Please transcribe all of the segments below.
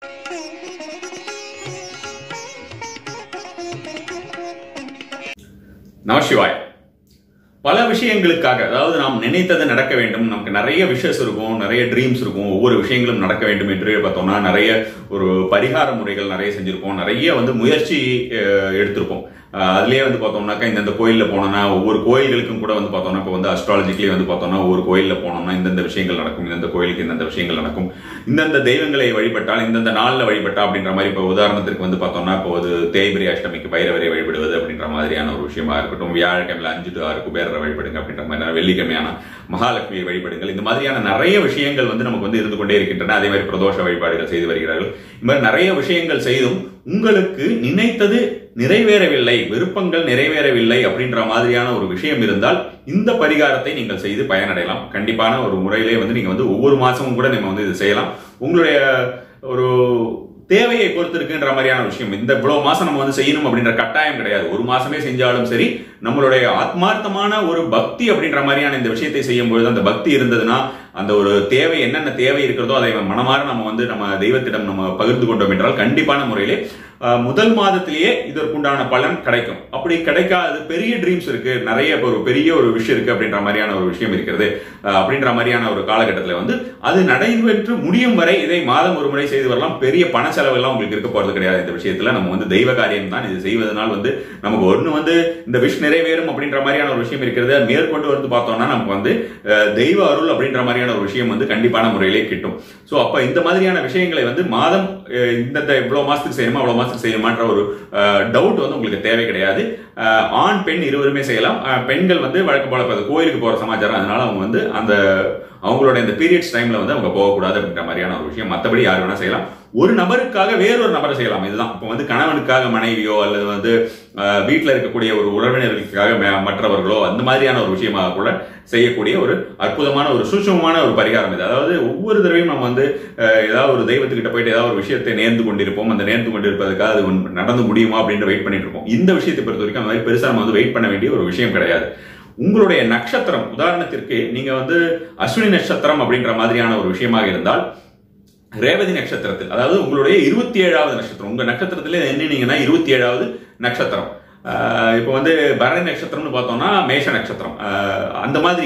நமசிவாய். பல விஷயங்களுக்காக, அதாவது நாம் நினைத்தது நடக்க வேண்டும், நமக்கு நிறைய விஷஸ் இருக்கும், நிறைய ட்ரீம்ஸ் இருக்கும், ஒவ்வொரு விஷயங்களும் நடக்க வேண்டும் என்று பார்த்தோம்னா நிறைய ஒரு பரிகார முறைகள் நிறைய செஞ்சிருப்போம், நிறைய முயற்சி எடுத்திருப்போம். அதுலயே பார்த்தோம்னாக்கா இந்தந்த கோயிலில் போனோம்னா ஒவ்வொரு கோயில்களுக்கும் கூட பார்த்தோம்னா இப்போ அஸ்ட்ராலஜிக்கலி பார்த்தோம்னா ஒவ்வொரு கோயிலில் போனோம்னா இந்தந்த விஷயங்கள் நடக்கும், இந்தந்த கோயிலுக்கு இந்தந்த விஷயங்கள் நடக்கும், இந்தந்த தெய்வங்களை வழிபட்டால் இந்தந்த நாளில் வழிபட்டா அப்படின்ற மாதிரி. இப்போ உதாரணத்திற்கு பார்த்தோம்னா இப்போ தேய்பிரை அஷ்டமிக்கு பைரவரை வழிபடுவது அப்படின்ற மாதிரியான ஒரு விஷயமா இருக்கட்டும், வியாழக்கிழமை 5 to 6 குபேரரை வழிபடுங்க அப்படின்ற மாதிரி, வெள்ளிக்கிழமையான மகாலட்சுமியை வழிபடுங்கள், இந்த மாதிரியான நிறைய விஷயங்கள் நமக்கு இருந்து கொண்டே இருக்கின்றன. அதே மாதிரி பிரதோஷ வழிபாடுகள் செய்து வருகிறார்கள். இந்த மாதிரி நிறைய விஷயங்கள் செய்தும் உங்களுக்கு நினைத்தது நிறைவேறவில்லை, விருப்பங்கள் நிறைவேறவில்லை அப்படின்ற மாதிரியான ஒரு விஷயம் இருந்தால் இந்த பரிகாரத்தை நீங்கள் செய்து பயனடையலாம். கண்டிப்பான ஒரு முறையிலே நீங்க ஒவ்வொரு மாசமும் கூட நீங்க இது செய்யலாம். உங்களுடைய ஒரு தேவையை பொறுத்து இருக்குன்ற மாதிரியான விஷயம். இந்த இவ்வளவு மாசம் நம்ம செய்யணும் அப்படின்ற கட்டாயம் கிடையாது. ஒரு மாசமே செஞ்சாலும் சரி, நம்மளுடைய ஆத்மார்த்தமான ஒரு பக்தி அப்படின்ற மாதிரியான இந்த விஷயத்தை செய்யும் பொழுது, அந்த பக்தி இருந்ததுன்னா அந்த ஒரு தேவை என்னென்ன தேவை இருக்கிறதோ அதை மனமாற நம்ம நம்ம தெய்வத்திடம் நம்ம பகிர்ந்து கொண்டோம் என்றால் கண்டிப்பான முறையிலே முதல் மாதத்திலேயே இதற்குண்டான பலன் கிடைக்கும். அப்படி கிடைக்காது பெரிய ட்ரீம்ஸ் இருக்கு, நிறைய ஒரு பெரிய ஒரு விஷயம் இருக்கு அப்படின்ற மாதிரியான ஒரு விஷயம் இருக்கிறது அப்படின்ற மாதிரியான ஒரு காலகட்டத்தில் அது நடைபெற்று முடியும் வரை இதை மாதம் ஒரு முறை செய்து வரலாம். பெரிய பண செலவு எல்லாம் உங்களுக்கு இருக்க போறது கிடையாது. இந்த விஷயத்துல நம்ம தெய்வ காரியம் தான். இது செய்வதனால் நமக்கு ஒண்ணு இந்த விஷ் நிறைவேறும் அப்படின்ற மாதிரியான ஒரு விஷயம் இருக்கிறது. மேற்கொண்டு பார்த்தோம்னா நமக்கு தெய்வ அருள் அப்படின்ற மாதிரியான ஒரு விஷயம் கண்டிப்பான முறையிலே கிட்டும். சோ அப்ப இந்த மாதிரியான விஷயங்களை மாதம் இந்த இவ்வளவு மாசத்துக்கு செய்யணுமா அவ்வளவு மாசத்துக்கு செய்யணுமான்ற ஒரு டவுட் உங்களுக்கு தேவை கிடையாது. ஆண் பெண் இருவருமே செய்யலாம். பெண்கள் வழக்கம் போல கோயிலுக்கு போற சமாச்சாரம், அதனால அவங்க அந்த அவங்களோட இந்த பீரியட்ஸ் டைம்ல அவங்க போகக்கூடாது அப்படின்ற மாதிரியான ஒரு விஷயம். மற்றபடி யார் வேணா செய்யலாம். ஒரு நபருக்காக வேறொரு நபரை செய்யலாம். இதுதான் இப்போ கணவனுக்காக மனைவியோ அல்லது வீட்டில் இருக்கக்கூடிய ஒரு உறவினர்களுக்காக மற்றவர்களோ அந்த மாதிரியான ஒரு விஷயமாக கூட செய்யக்கூடிய ஒரு அற்புதமான ஒரு சூட்சமமான ஒரு பரிகாரம் இது. அதாவது ஒவ்வொரு தடவையும் நம்ம ஏதாவது ஒரு தெய்வத்துக்கிட்ட போயிட்டு ஏதாவது ஒரு விஷயத்தை நேர்ந்து கொண்டிருப்போம். அந்த நேர்ந்து கொண்டிருப்பதற்காக அது நடந்து முடியுமா அப்படின்னு வெயிட் பண்ணிட்டு இருப்போம். இந்த விஷயத்தை பொறுத்த வரைக்கும் அந்த மாதிரி பெருசா நம்ம வெயிட் பண்ண வேண்டிய ஒரு விஷயம் கிடையாது. உங்களுடைய நட்சத்திரம், உதாரணத்திற்கு நீங்க அஸ்வினி நட்சத்திரம் அப்படின்ற மாதிரியான ஒரு விஷயமாக இருந்தால் ரேவதி நட்சத்திரத்தில், அதாவது உங்களுடைய 27வது நட்சத்திரம், உங்க நட்சத்திரத்திலே என்னன்னீங்கன்னா 27வது நட்சத்திரம். இப்போ பரணி நட்சத்திரம்னு பார்த்தோம்னா மேஷ நட்சத்திரம். அந்த மாதிரி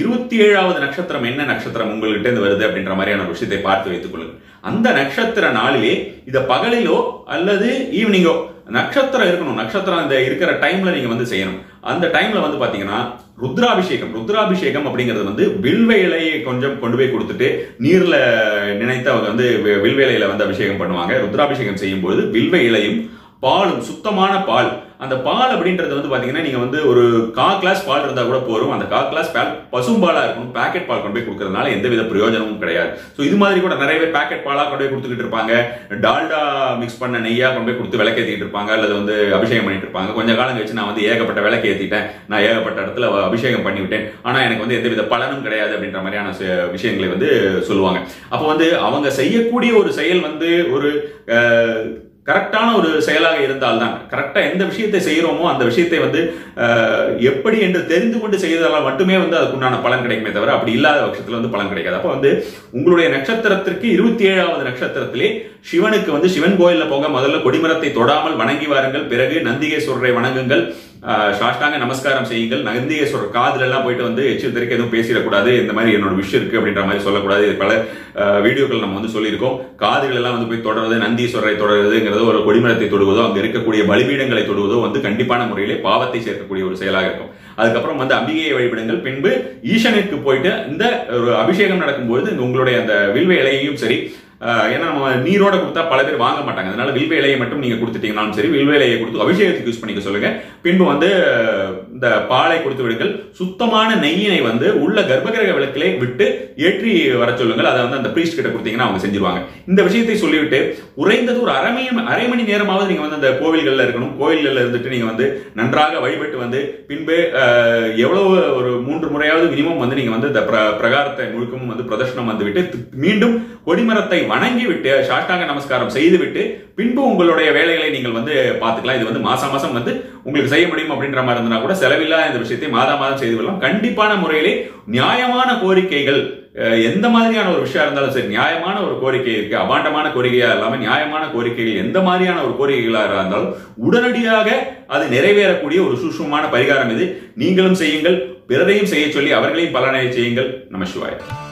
27வது நட்சத்திரம் என்ன நட்சத்திரம் உங்கள்கிட்ட இருந்து வருது அப்படின்ற மாதிரியான ஒரு விஷயத்தை பார்த்து வைத்துக் கொள்ளுங்கள். அந்த நட்சத்திர நாளிலே இத பகலிலோ அல்லது ஈவினிங்கோ நட்சத்திரம் இருக்கணும். நட்சத்திரம் அந்த இருக்கிற டைம்ல நீங்க செய்யணும். அந்த டைம்ல பாத்தீங்கன்னா ருத்ராபிஷேகம் அப்படிங்கிறது வில்வ இலையை கொஞ்சம் கொண்டு போய் கொடுத்துட்டு நீர்ல நினைத்து அவங்க வில்வ இலையில அபிஷேகம் பண்ணுவாங்க. ருத்ராபிஷேகம் செய்யும் போது வில்வ இலையும் பாலும், சுத்தமான பால், அந்த பால் அப்படின்றது பாத்தீங்கன்னா நீங்க ஒரு 1/4 கிளாஸ் பால் இருந்தா கூட போறோம். அந்த 1/4 கிளாஸ் பால் பசும்பாலா இருக்கும். பேக்கெட் பால் கொண்டு போய் கொடுக்கறதுனால எந்தவித பிரயோஜனமும் கிடையாது. சோ இது மாதிரி கூட நிறைய பேர் பேக்கெட் பாலா கொண்டு போய் கொடுத்துக்கிட்டு இருப்பாங்க. டால்டா மிக்ஸ் பண்ண நெய்யா கொண்டு போய் கொடுத்து விளக்கேற்றிட்டு இருப்பாங்க, அல்லது அபிஷேகம் பண்ணிட்டு இருப்பாங்க. கொஞ்ச காலம் கழிச்சு நான் ஏகப்பட்ட விளக்கு ஏத்திட்டேன், நான் ஏகப்பட்ட இடத்துல அபிஷேகம் பண்ணிவிட்டேன், ஆனா எனக்கு எந்தவித பலனும் கிடையாது அப்படின்ற மாதிரியான விஷயங்களை சொல்லுவாங்க. அப்போ அவங்க செய்யக்கூடிய ஒரு செயல் ஒரு கரெக்டான ஒரு செயலாக இருந்தால்தான், கரெக்டா எந்த விஷயத்தை செய்யறோமோ அந்த விஷயத்தை எப்படி என்று தெரிந்து கொண்டு செய்வதால் மட்டுமே அதுக்குண்டான பலன் கிடைக்குமே தவிர அப்படி இல்லாத பட்சத்தில் பலன் கிடைக்காது. அப்போ உங்களுடைய நட்சத்திரத்திற்கு 27வது நட்சத்திரத்திலே சிவனுக்கு சிவன் கோயில்ல போக முதல்ல கொடிமரத்தை தொடாமல் வணங்கி வாருங்கள். பிறகு நந்திகேஸ்வரரை வணங்குங்கள், சாஷ்டாங்க நமஸ்காரம் செய்யுங்கள். நந்திகேஸ்வரர் காதுல எல்லாம் போயிட்டு எச்சில் தெரிக்க எதுவும் பேசிடக்கூடாது, இந்த மாதிரி என்னோட விஷயம் இருக்கு அப்படின்ற மாதிரி சொல்லக்கூடாது. பல வீடியோக்கள் நம்ம சொல்லியிருக்கோம். காதுகள் எல்லாம் போய் தொடர்றது, நந்தீஸ்வரரை தொடர்றதுங்கிறது ஒரு கொடிமரத்தை தொடுவதோ அங்க இருக்கக்கூடிய பலிபீடங்களை தொடுவதோ கண்டிப்பான முறையிலே பாவத்தை சேர்க்கக்கூடிய ஒரு செயலாக இருக்கும். அதுக்கப்புறம் அம்பிகையை வழிபடுங்கள். பின்பு ஈசனுக்கு போயிட்டு இந்த ஒரு அபிஷேகம் நடக்கும்போது உங்களுடைய அந்த வில்வ இலையையும் சரி, ஏன்னா நம்ம நீரோட கொடுத்தா பல பேர் வாங்க மாட்டாங்க, அதனால வில்வ இலையை மட்டும் நீங்க கொடுத்துட்டீங்கன்னாலும் சரி, வில்வ இலையை கொடுத்து அபிஷேகத்துக்கு யூஸ் பண்ணிக்க சொல்லுங்க. பின்பு இந்த பாலை கொடுத்து விடுங்கள். சுத்தமான நெய்யினை உள்ள கர்ப்பகிரக விளக்கிலே விட்டு ஏற்றி வர சொல்லுங்கள். அதை அந்த பிரீஸ்ட் கிட்ட கொடுத்தீங்கன்னா அவங்க செஞ்சிருவாங்க. இந்த விஷயத்தை சொல்லிவிட்டு குறைந்தது ஒரு அரை மணி நேரமாவது நீங்க அந்த கோவில்கள்ல இருக்கணும். கோவில்கள்ல இருந்துட்டு நீங்க நன்றாக வழிபட்டு பின்பு எவ்வளவு ஒரு 3 முறையாவது மினிமம் நீங்க இந்த பிரகாரத்தை முழுக்கும் பிரதர்ஷனம் விட்டு மீண்டும் கொடிமரத்தை வணங்கி விட்டு சாஷ்டாங்க நமஸ்காரம் செய்துவிட்டு பின்பு உங்களுடைய வேலைகளை நீங்கள் பார்த்துக்கலாம். இது மாசம் மாசம் உங்களுக்கு செய்ய முடியும் அப்படின்ற மாதிரி இருந்தா கூட செலவில்லா இந்த விஷயத்தை மாதம் செய்து கொள்ளலாம். கண்டிப்பான முறையிலே நியாயமான கோரிக்கைகள் எந்த மாதிரியான ஒரு விஷயம் இருந்தாலும் சரி, நியாயமான ஒரு கோரிக்கை இருக்கு, அபாண்டமான கோரிக்கையா இல்லாம நியாயமான கோரிக்கைகள் எந்த மாதிரியான ஒரு கோரிக்கைகளா இருந்தாலும் உடனடியாக அது நிறைவேறக்கூடிய ஒரு சூட்சுமமான பரிகாரம் இது. நீங்களும் செய்யுங்கள், பிறரையும் செய்ய சொல்லி அவர்களையும் பலனை செய்யுங்கள். நம சிவாய.